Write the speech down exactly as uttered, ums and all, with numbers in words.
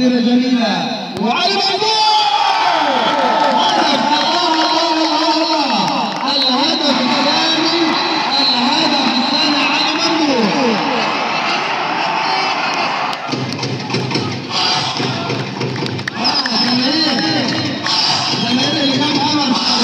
تمريرة جميلة وعلي ممدوح. هدف الله الله الله، الهدف الثاني، الهدف الثاني علي ممدوح. جماهير جماهير اللي جنب عمر